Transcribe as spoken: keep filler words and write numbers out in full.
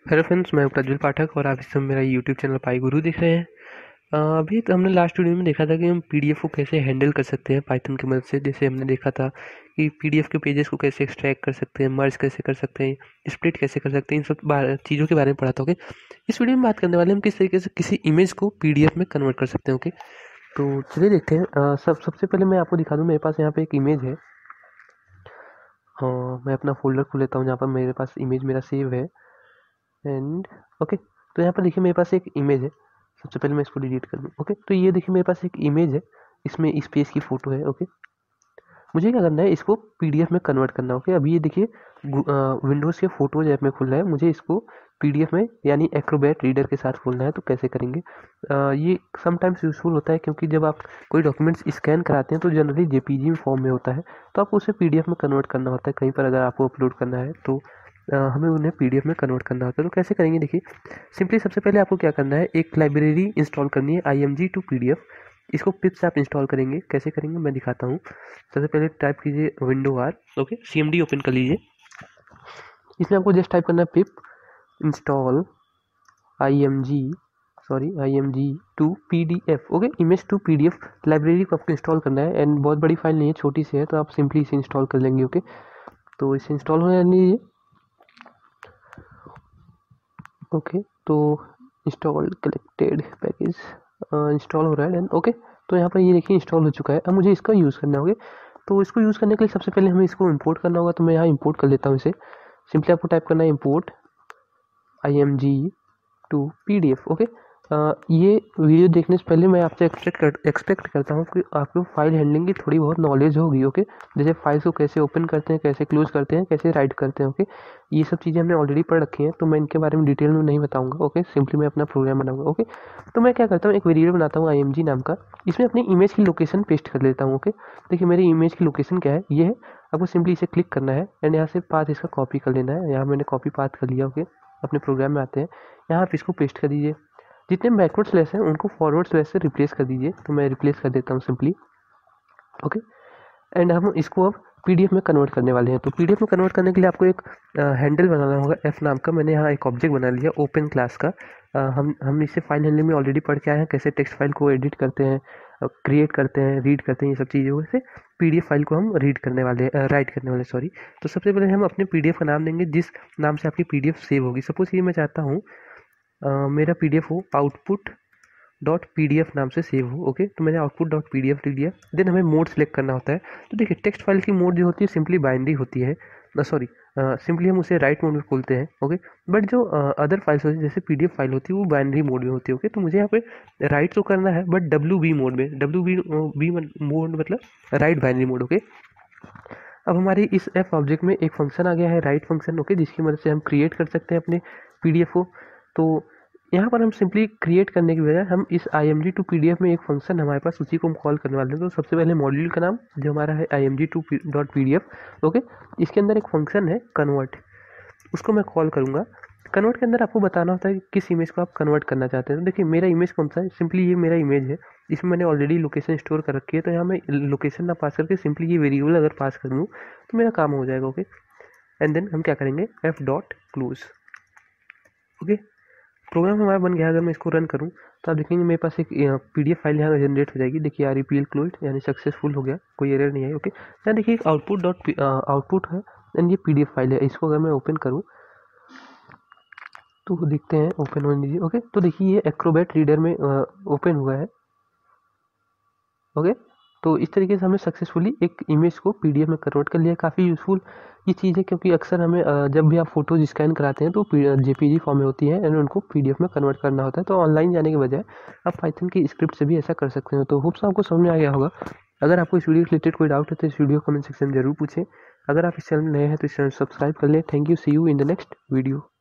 Hello friends, मैं प्रज्वल पाठक और आप इस समय मेरा यूट्यूब चैनल पाई गुरु देख रहे हैं। अ, अभी तो हमने लास्ट वीडियो में देखा था कि हम पीडीएफ को कैसे हैंडल कर सकते हैं पाइथन की मदद से। जैसे हमने देखा था कि पीडीएफ के पेजेस को कैसे एक्सट्रैक्ट कर सकते हैं, मर्ज कैसे कर सकते हैं, स्प्लिट कैसे कर सकते हैं, इन सब बार- चीज़ों के बारे में पढ़ा था। ओके, इस वीडियो में बात करने वाले हैं हम किस तरीके से किसी इमेज को पीडीएफ में कन्वर्ट कर सकते हैं। ओके, तो चलिए देखते हैं। अ, सब सबसे पहले मैं आपको दिखा दूँ, मेरे पास यहाँ पे एक इमेज है। हाँ, मैं अपना फोल्डर खोल लेता हूँ जहाँ पर मेरे पास इमेज मेरा सेव है। एंड ओके, तो यहाँ पर देखिए मेरे पास एक इमेज है। सबसे पहले मैं इसको डिलीट कर दूँ। ओके, तो ये देखिए मेरे पास एक इमेज है, इसमें इस पेज की फ़ोटो है। ओके, मुझे क्या करना है, इसको पीडीएफ में कन्वर्ट करना है। ओके, अभी ये देखिए विंडोज़ के फोटोज ऐप में खुल रहा है, मुझे इसको पीडीएफ में यानी एक्रोबैट रीडर के साथ खोलना है। तो कैसे करेंगे? अ, ये समटाइम्स यूजफुल होता है क्योंकि जब आप कोई डॉक्यूमेंट्स स्कैन कराते हैं तो जनरली जेपीजी में फॉर्म में होता है, तो आपको उसे पीडीएफ में कन्वर्ट करना होता है। कहीं पर अगर आपको अपलोड करना है तो अ, हमें उन्हें पीडीएफ में कन्वर्ट करना होता है। तो कैसे करेंगे? देखिए, सिंपली सबसे पहले आपको क्या करना है, एक लाइब्रेरी इंस्टॉल करनी है, I M G two P D F. इसको पिप से आप इंस्टॉल करेंगे। कैसे करेंगे मैं दिखाता हूँ। सबसे पहले टाइप कीजिए window R. Okay, C M D open कर लीजिए। इसमें आपको जस्ट टाइप करना है pip install I M G sorry I M G two P D F. Okay, image to P D F library को आपको इंस्टॉल करना है। एंड बहुत बड़ी फाइल नहीं है, छोटी सी है, तो आप सिंपली इसे इंस्टॉल कर लेंगे। ओके, तो इसे इंस्टॉल होने दीजिए। ओके, तो इंस्टॉल कलेक्टेड पैकेज इंस्टॉल हो रहा है। ओके, तो यहाँ पर ये देखिए इंस्टॉल हो चुका है। अब मुझे इसका यूज़ करना होगा। तो इसको यूज़ करने के लिए सबसे पहले हमें इसको इंपोर्ट करना होगा। तो मैं यहाँ इंपोर्ट कर लेता हूँ इसे। सिंपली आपको टाइप करना है import I M G two P D F. Okay, ये वीडियो देखने से पहले मैं आपसे एक्सपेक्ट कर एक्सपेक्ट करता हूँ कि आपको फाइल हैंडलिंग की थोड़ी बहुत नॉलेज होगी। ओके, जैसे फाइल्स को कैसे ओपन करते हैं, कैसे क्लोज करते हैं, कैसे राइट करते हैं। ओके, ये सब चीज़ें हमने ऑलरेडी पढ़ रखी हैं, तो मैं इनके बारे में डिटेल में नहीं बताऊंगा। ओके, सिंपली मैं अपना प्रोग्राम बनाऊंगा। ओके, तो मैं क्या करता हूँ, एक वेरिएबल बनाता हूँ आई एम जी नाम का। इसमें अपनी इमेज की लोकेशन पेस्ट कर लेता हूँ। ओके, देखिए मेरी इमेज की लोकेशन क्या है, ये है। आपको सिंपली इसे क्लिक करना है एंड यहाँ से पाथ इसका कॉपी कर लेना है। यहाँ मैंने कॉपी पाथ कर लिया। ओके, अपने प्रोग्राम में आते हैं, यहाँ आप इसको पेस्ट कर दीजिए। जितने बैकवर्ड स्लैश हैं उनको फॉरवर्ड स्लैश से रिप्लेस कर दीजिए। तो मैं रिप्लेस कर देता हूँ सिंपली। ओके, एंड हम इसको अब पीडीएफ में कन्वर्ट करने वाले हैं। तो पीडीएफ में कन्वर्ट करने के लिए आपको एक हैंडल बनाना होगा एफ नाम का। मैंने यहाँ एक ऑब्जेक्ट बना लिया ओपन क्लास का। अ, हम हम इसे फाइल हैंडलिंग में ऑलरेडी पढ़ के आए हैं, कैसे टेक्स्ट फाइल को एडिट करते हैं, क्रिएट करते हैं, रीड करते हैं, ये सब चीज़ों से पीडीएफ फाइल को हम रीड करने वाले राइट करने वाले सॉरी। तो सबसे पहले हम अपने पीडीएफ का नाम देंगे जिस नाम से आपकी पीडीएफ सेव होगी। सपोज ये मैं चाहता हूँ अ, मेरा पीडीएफ हो output dot P D F नाम से सेव हो। ओके, तो मैंने output dot P D F लिख दिया। देन हमें मोड सेलेक्ट करना होता है। तो देखिए टेक्स्ट फाइल की मोड जो होती है सिंपली बाइनरी होती है, सॉरी सिंपली हम उसे राइट मोड में खोलते हैं। ओके, बट जो अदर फाइल्स होती है जैसे पी डी एफ फाइल होती है वो बाइनरी मोड में होती है। ओके, तो मुझे यहाँ पे राइट तो करना है बट डब्ल्यू बी मोड में। डब्ल्यू बी बी मोड मतलब राइट बाइनरी मोड। ओके, अब हमारी इस एफ ऑब्जेक्ट में एक फंक्शन आ गया है राइट फंक्शन। ओके, जिसकी मदद से हम क्रिएट कर सकते हैं अपने पीडीएफ को। तो यहाँ पर हम सिंपली क्रिएट करने की बजाय हम इस I M G two P D F में एक फंक्शन हमारे पास उसी को हम कॉल करने वाले हैं। तो सबसे पहले मॉड्यूल का नाम जो हमारा है I M G two dot P D F. Okay, इसके अंदर एक फंक्शन है कन्वर्ट, उसको मैं कॉल करूँगा। कन्वर्ट के अंदर आपको बताना होता है कि किस इमेज को आप कन्वर्ट करना चाहते हैं। तो देखिए मेरा इमेज कौन सा है, सिंपली ये मेरा इमेज है। इसमें मैंने ऑलरेडी लोकेशन स्टोर कर रखी है, तो यहाँ मैं लोकेशन ना पास करके सिंपली ये वेरिएबल अगर पास कर दूँ तो मेरा काम हो जाएगा। ओके, एंड देन हम क्या करेंगे, F dot close. Okay, program हमारा बन गया। अगर मैं इसको रन करूँ तो आप देखेंगे मेरे पास एक पीडीएफ फाइल यहाँ जनरेट हो जाएगी। देखिए R E P L close यानी सक्सेसफुल हो गया, कोई एरर नहीं है। ओके, यहाँ देखिए एक आउटपुट डॉट आउटपुट है एंड ये पीडीएफ फाइल है। इसको अगर मैं ओपन करूँ तो देखते हैं, ओपन होने दीजिए। ओके, तो देखिए ये एक्रोबैट रीडर में ओपन हुआ है। ओके, तो इस तरीके से हमने सक्सेसफुली एक इमेज को पीडीएफ में कन्वर्ट कर लिया। काफ़ी यूज़फुल ये चीज़ है क्योंकि अक्सर हमें अ, जब भी आप फोटोज स्कैन कराते हैं तो जेपीजी फॉर्म में होती है एंड उनको पीडीएफ में कन्वर्ट करना होता है। तो ऑनलाइन जाने के बजाय आप पाइथन की स्क्रिप्ट से भी ऐसा कर सकते हो। तो होप्स आपको समझ में आ गया होगा। अगर आपको इस वीडियो के रिलेटेड कोई डाउट है तो इस वीडियो कमेंट सेक्शन में जरूर पूछें। अगर आप इस चैनल में नए हैं तो इस चैनल सब्सक्राइब कर लें। Thank you, see you in the next video.